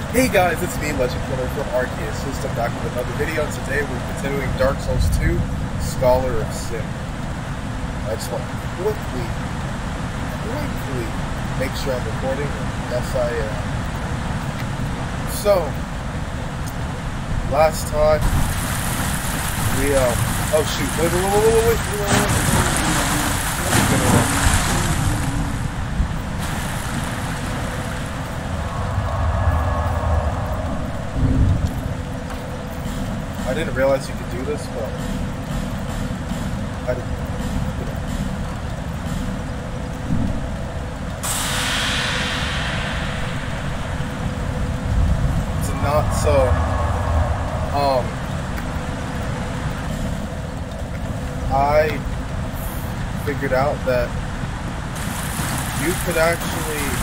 Hey guys, it's me, Legendkiller from Arceus System, back with another video, and today we're continuing Dark Souls 2, Scholar of Sin. I just want to quickly make sure I'm recording, and yes I am. So, last time, we, oh shoot, wait. I didn't realize you could do this, but I didn't, It's not so, I figured out that you could actually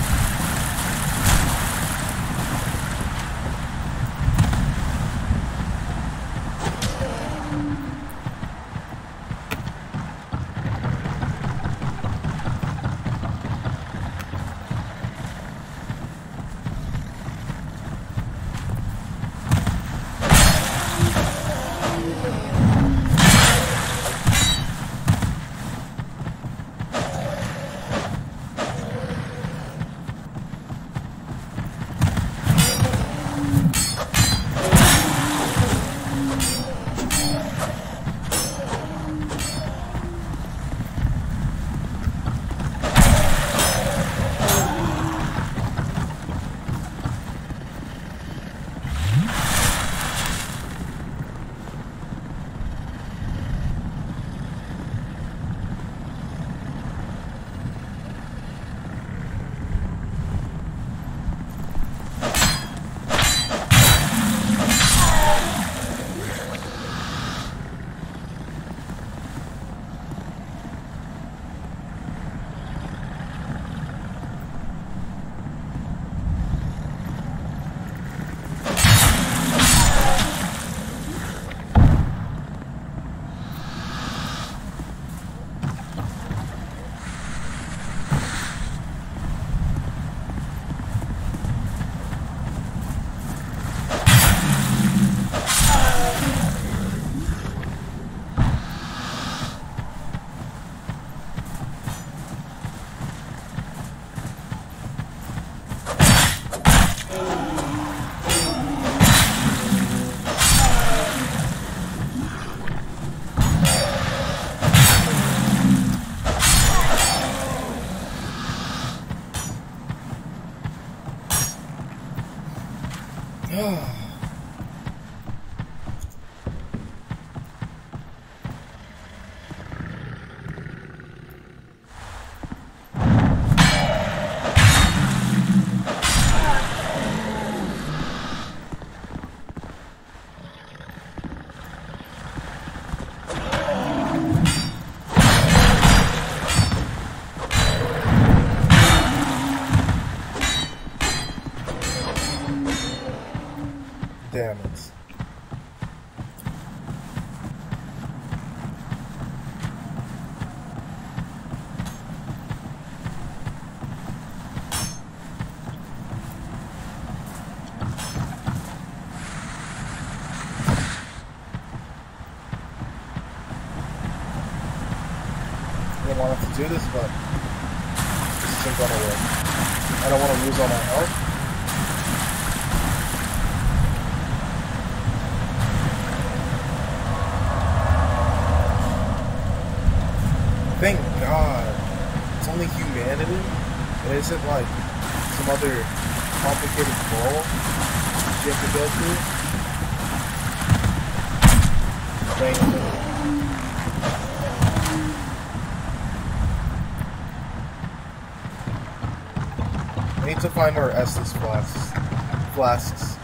damn it. I don't want to do this, but this isn't gonna work. I don't want to lose all my health. Thank God, it's only humanity. It isn't like some other complicated goal you have to go through. Thank you. I need to find more Estus flasks.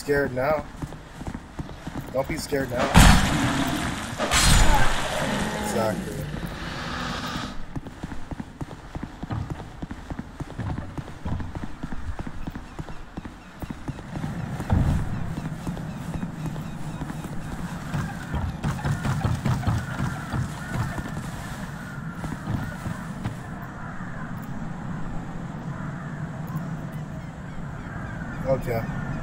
scared now. Don't be scared now. Exactly. Okay.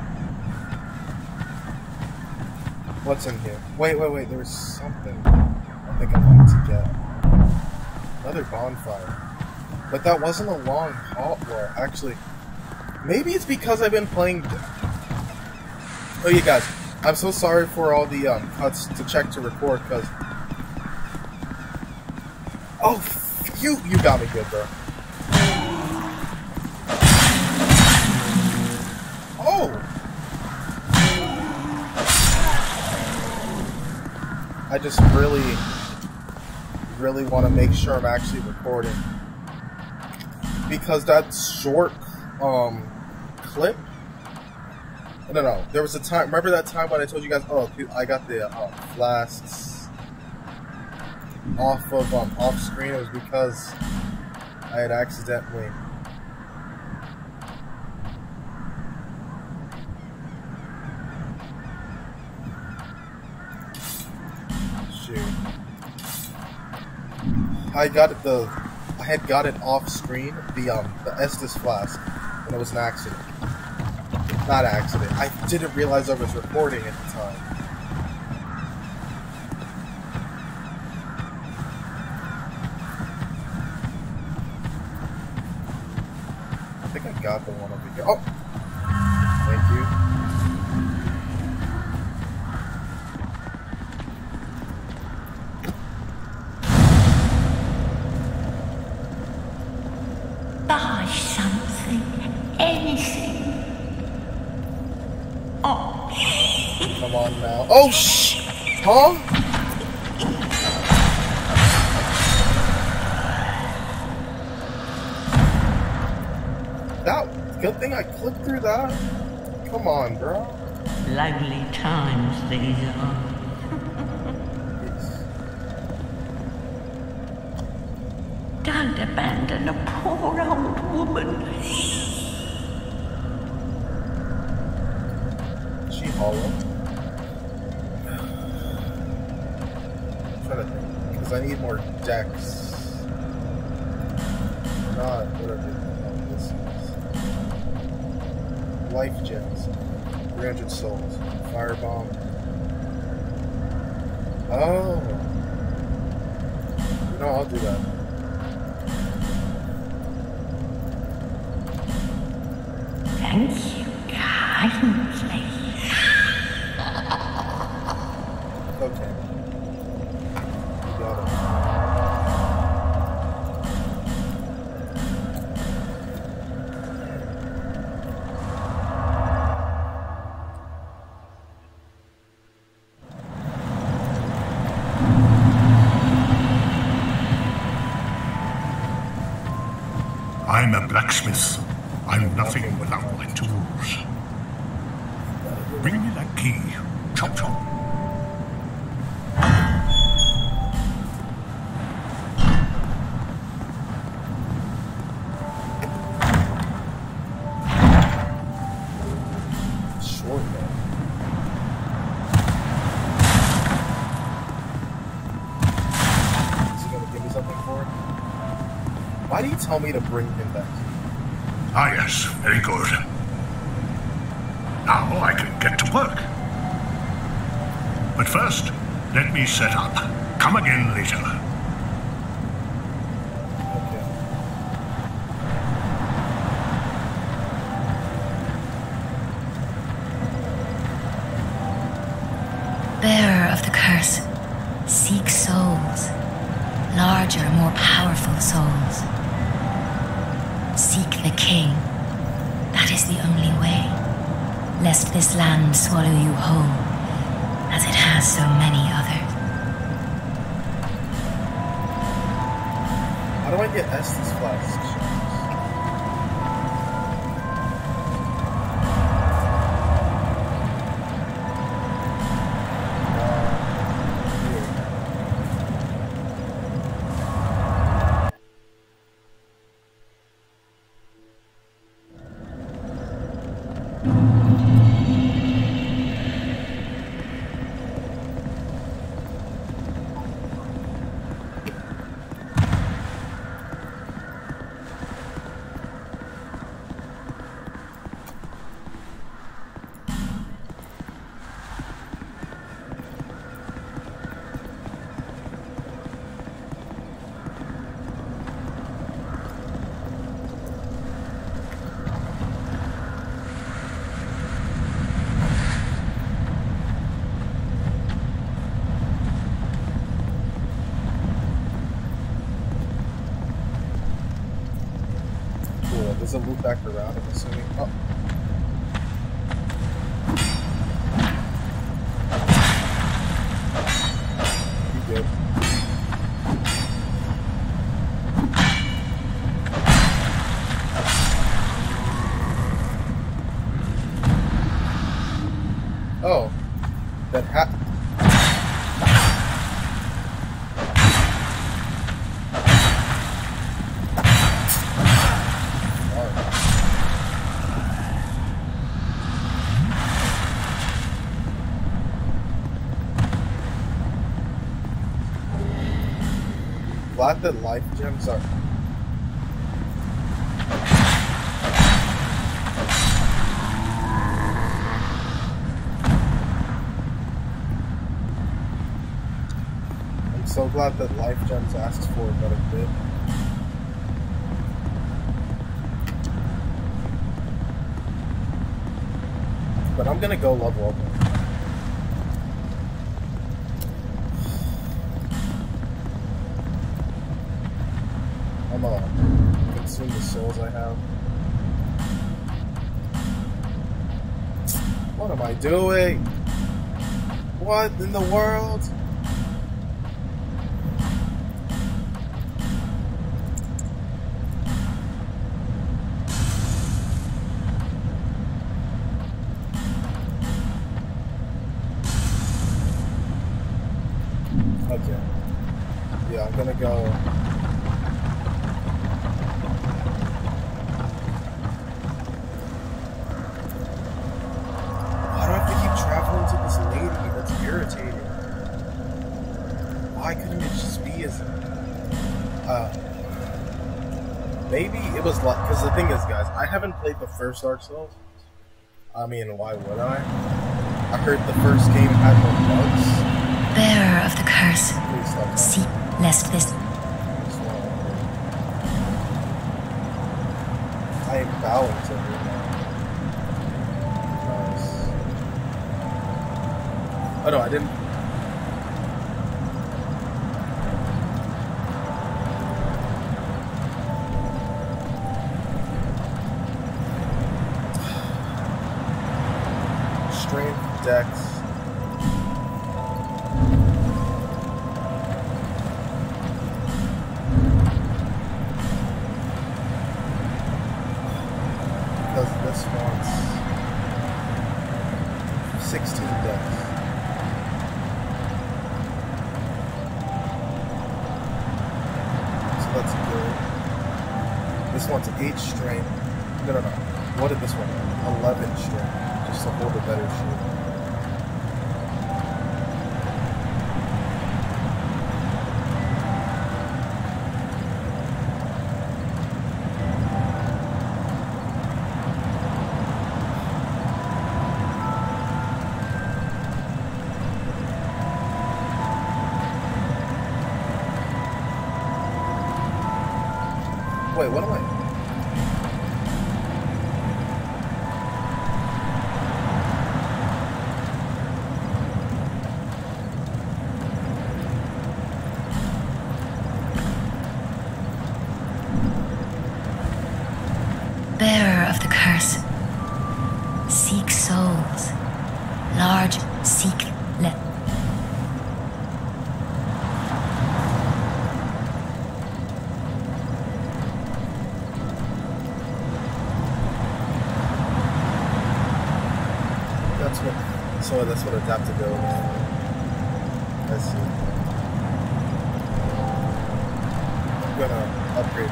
What's in here? Wait. There was something I think I wanted to get. Another bonfire. But that wasn't a long haul. Well, actually, maybe it's because I've been playing... Oh, you guys, I'm so sorry for all the cuts to check to record, because... Oh, you got me good, bro. Oh! I just really want to make sure I'm actually recording, because that short clip. No. There was a time. Remember that time when I told you guys? Oh, I got the flasks off of off screen. It was because I had accidentally. I had got it off screen, the Estes flask, and it was an accident. Not accident. I didn't realize I was recording at the time. I think I got the one over here. Oh! Thank you. Come on now. Oh, huh? That, good thing I clicked through that. Come on, bro. Lovely times these are. Don't abandon a poor old woman. She hollow? I'm trying to think, because I need more decks. Not whatever this is. Life gems. 300 souls. Firebomb. Oh. No, I'll do that. Thank you kindly. Okay. You got it. I'm a blacksmith. I'm nothing without my tools. Bring me that key. Chop chop. Short man. Is he gonna give me something for it? Why do you tell me to bring him that key? Ah yes, very good. Now I can get to work. But first, let me set up. Come again later. Okay. Bearer of the curse, seek souls. Larger, more powerful souls. Seek the king. That is the only way. Lest this land swallow you whole, as it has so many others. How do I get Estes flasks? Does it loop back around, I'm assuming? Oh. You good. Oh. That happened. Glad that life gems are. I'm so glad that life gems asks for a better bit. But I'm gonna go level up. I'm gonna consume the souls I have. What am I doing? What in the world? Okay. Yeah, I'm gonna go. Why do I have to keep traveling to this lady? That's irritating. Why couldn't it just be as maybe it was like, because the thing is, guys, I haven't played the first Dark Souls. I mean, why would I? I heard the first game had no bugs. Bearer of the curse, seek lest this. I am bowing to her now. Nice. Oh no, I didn't. Strength, dex. Because this wants 16 dex. So that's good. This one's 8 strength. No. What did this one have? 11 strength. Just to hold a better shield. Wait, what am I? Bearer of the curse, seek souls. Large, seek let. That's what adaptability is. I see. I'm gonna upgrade.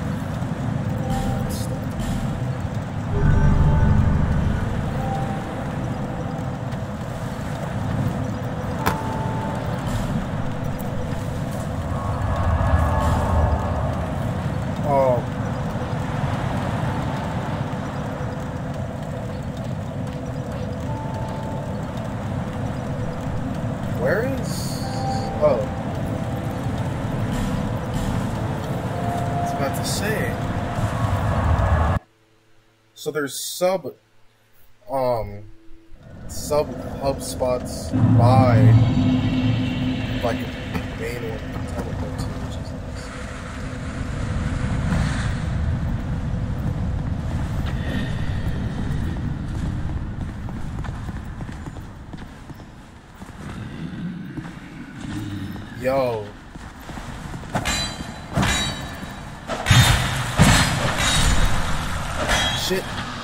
Where is... Oh. I was about to say. So there's sub hub spots by like a main one to teleport to, which is nice. Yo. Shit.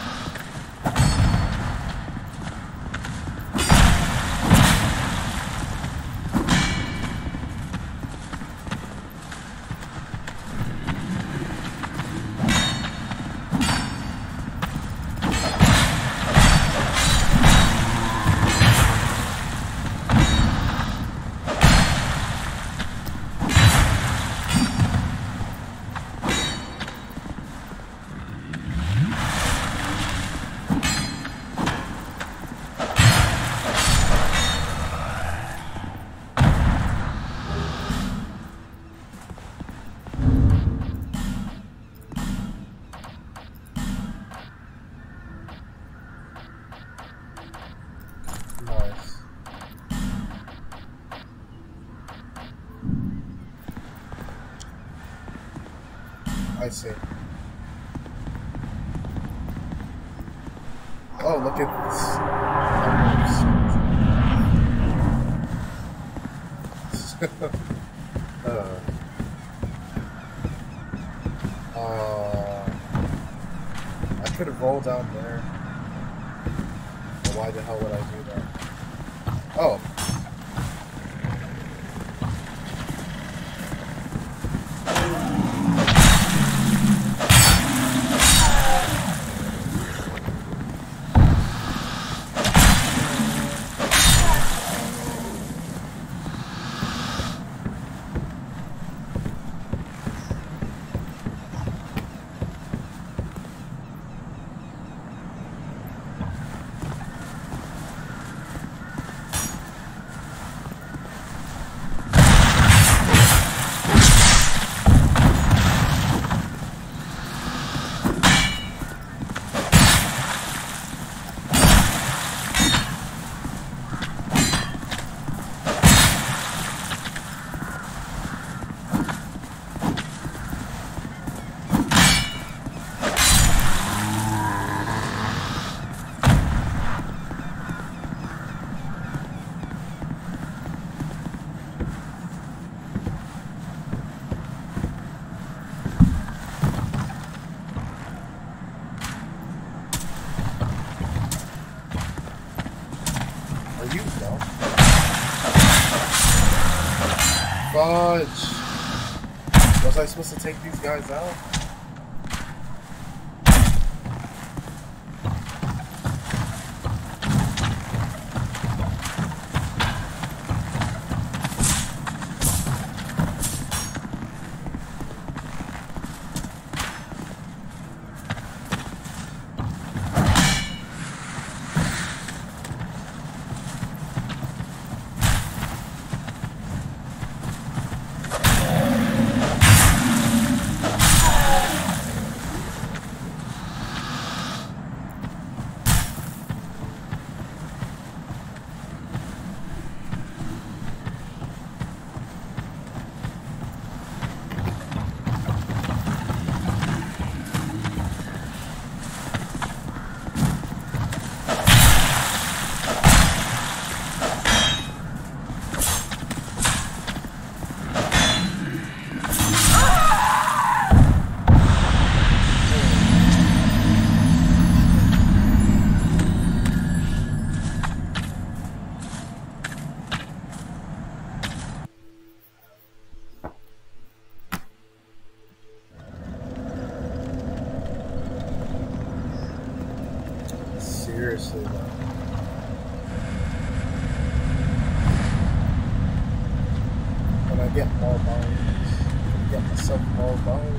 Nice. I see. Oh, look at this. I could have rolled down there. But why the hell would I do that? Oh. Fudge! Was I supposed to take these guys out? Seriously, though. When I get more bones, get myself more bones.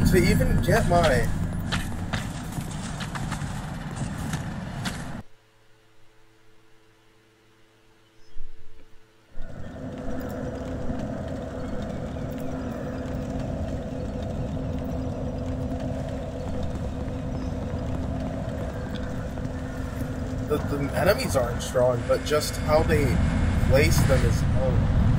to even get my... The enemies aren't strong, but just how they place them is... Oh.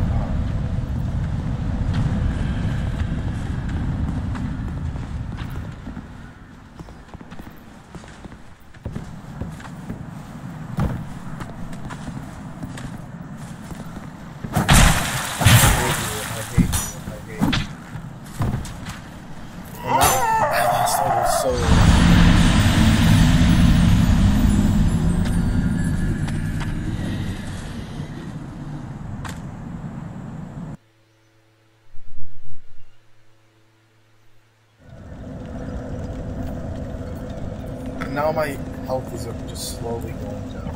Now my health is just slowly going down.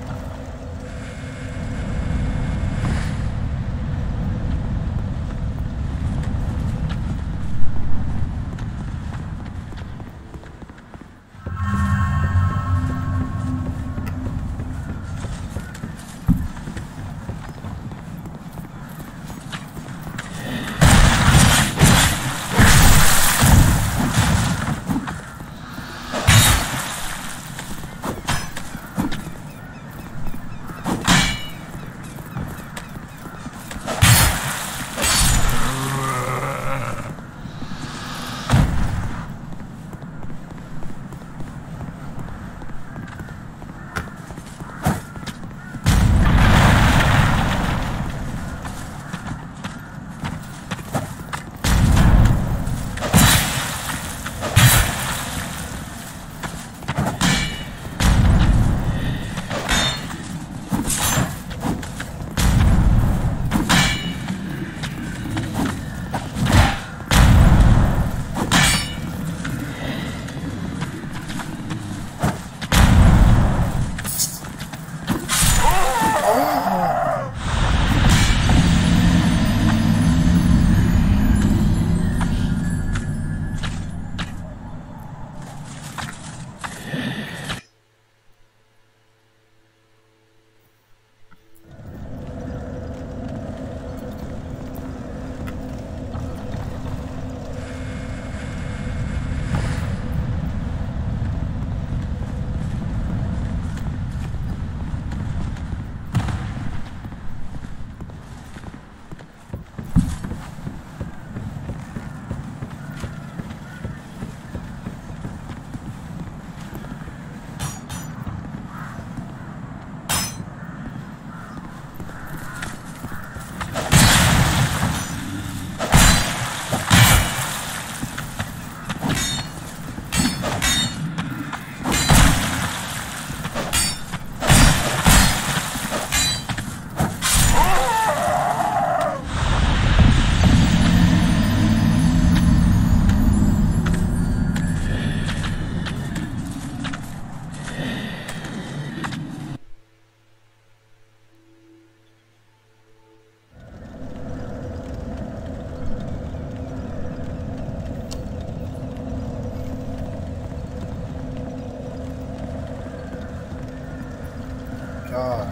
God.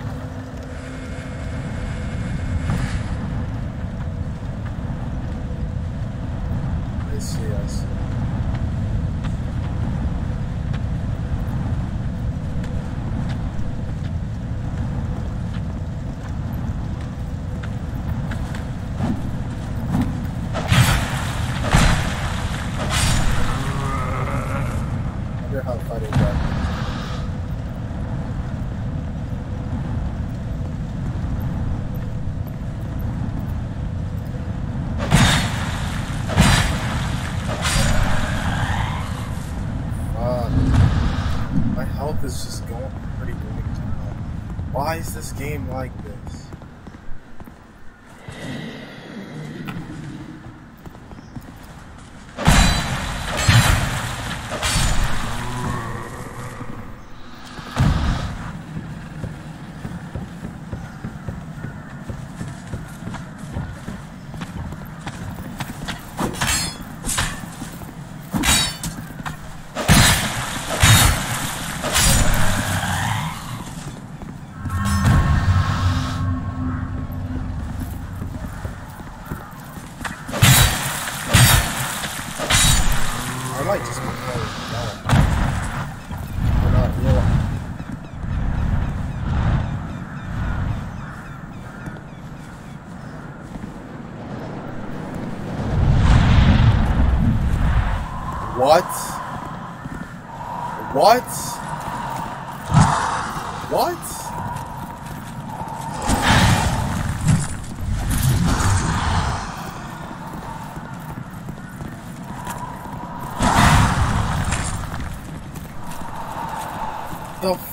I see, I see. I wonder how funny that is. My health is just going pretty going down. Why is this game like this? might just be playing yellow. We're not real. What? What? What? The well.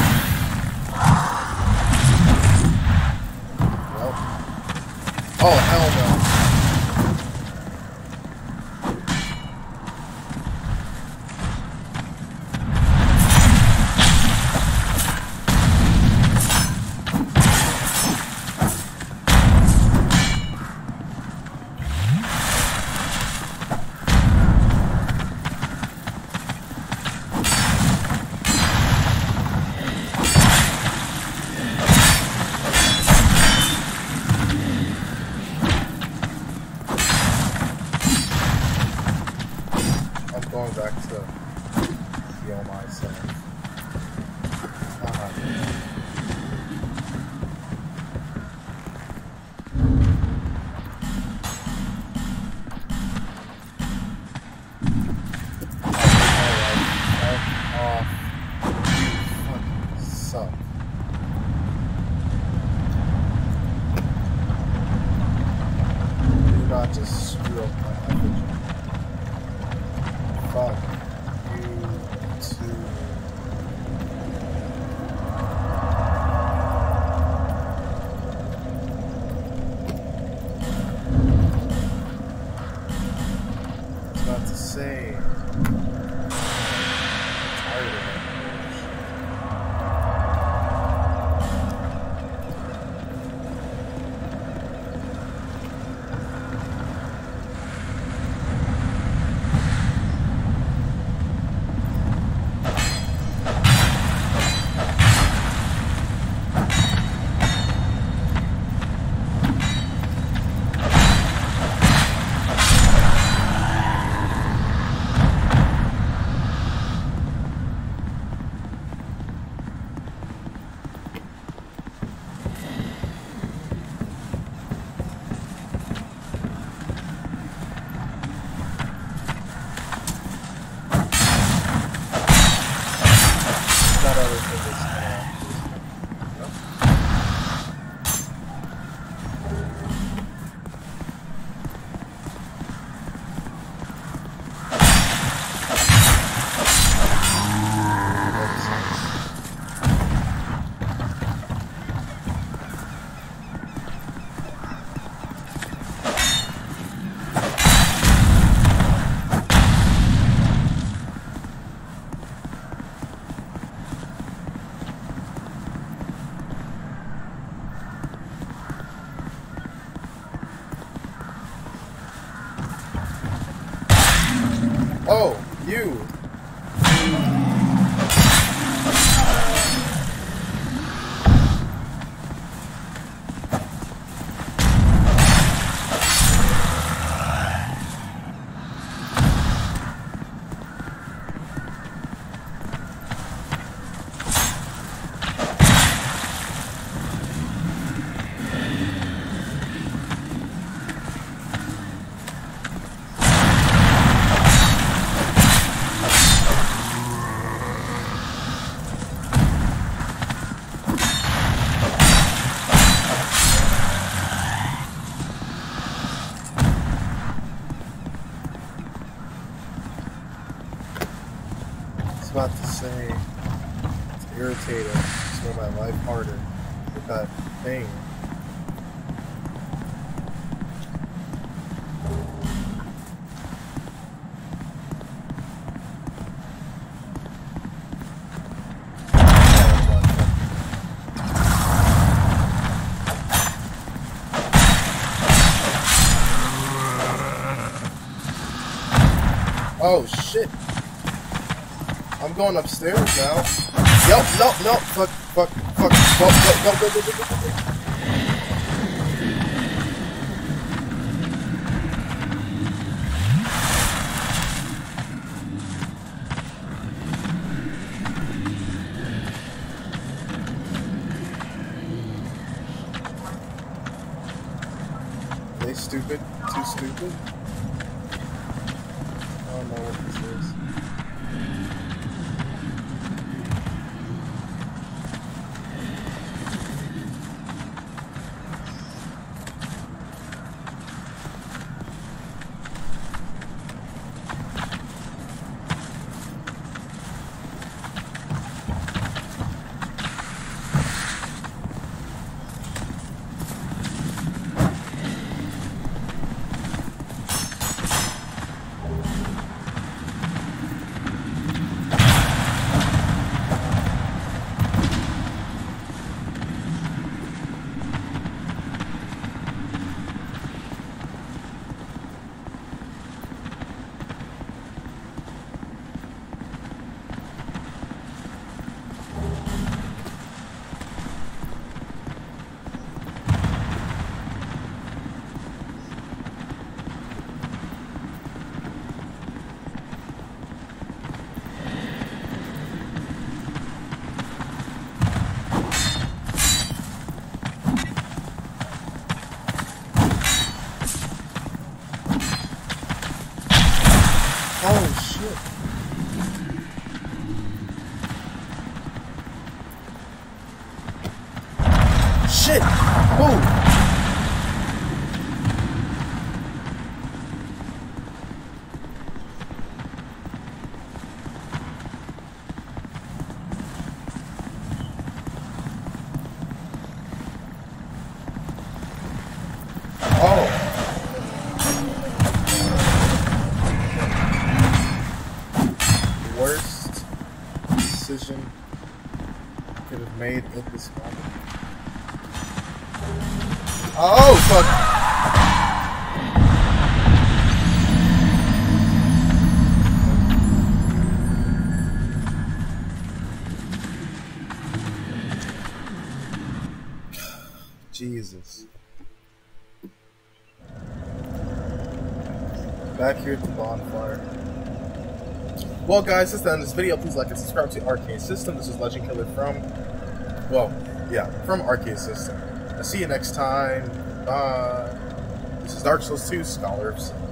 Oh, hell no. Going back to heal myself. Suck. Do not just screw up my effigy. Fuck you too. It's not to say. I'm tired of it. Oh, you! About to say it's irritating. It's made my life harder with that thing. Oh shit. I'm going upstairs now. Yup, no, fuck, go. stupid? I don't know what this is. Oh shit. Shit! Move! Oh! Worst decision I could have made at this moment. Oh fuck! Jesus. Back here at the bonfire. Well guys, that's the end of this video. Please like and subscribe to Arcade System. This is Legendkiller from Arcade System. I'll see you next time. Bye. This is Dark Souls 2 Scholars.